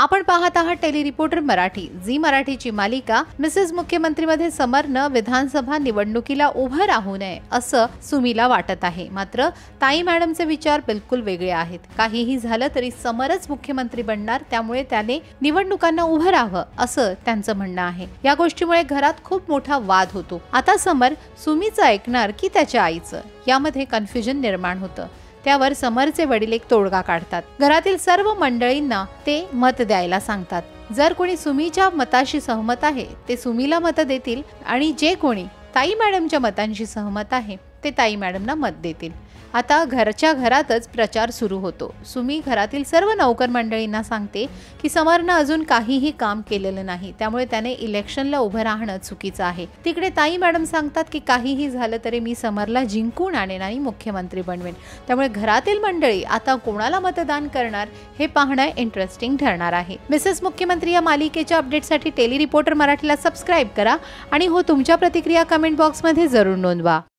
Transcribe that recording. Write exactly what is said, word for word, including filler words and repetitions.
आपण पाहत आहात टेली रिपोर्टर मराठी। झी मराठीची मालिका मिसेस मुख्यमंत्री मध्ये समरनं विधानसभा निवडणुकीला उभं राहू नये असं सुमीला वाटत आहे। मात्र ताई मॅडमचे विचार बिलकुल वेगळे आहेत। काहीही झालं तरी समरच मुख्यमंत्री बनणार, त्यामुळे त्याने निवडणुकांना उभं राहावं असं त्यांचं म्हणणं आहे। या गोष्टीमुळे घरात खूप मोठा वाद होतो। आता समर सुमीचं ऐकणार की त्याच्या आईचं, यामध्ये कन्फ्युजन निर्माण होतं। त्यावर समरचे वडील एक तोडगा काढतात। घरातील सर्व मंडळींना ते मत द्यायला सांगतात। जर कोणी सुमीच्या मताशी सहमत आहे ते सुमीला मत देतील आणि जे कोणी ताई मॅडमच्या मतांशी सहमत आहे ते ताई मॅडमना मत देतील। आता घरच्या घरातच प्रचार सुरू होतो। सुमी घरातील सर्व नौकर मंडळींना सांगते की समरनं अजून काहीही काम केलेलं नाही, त्यामुळे त्याने इलेक्शनला उभं राहणं चुकीचं आहे। तिकडे ताई मॅडम सांगतात की काहीही झालं तरी मी समरला जिंकून आणेन आणि मुख्यमंत्री बनवेन। त्यामुळे घरातील मंडळी आता कोणाला मतदान करणार हे पाहणं इंटरेस्टिंग ठरणार आहे। मिसेस मुख्यमंत्री या मालिकेच्या अपडेटसाठी टेली रिपोर्टर मराठीला सबस्क्राइब करा आणि हो तुमच्या प्रतिक्रिया कमेंट बॉक्समध्ये जरूर नोंदवा।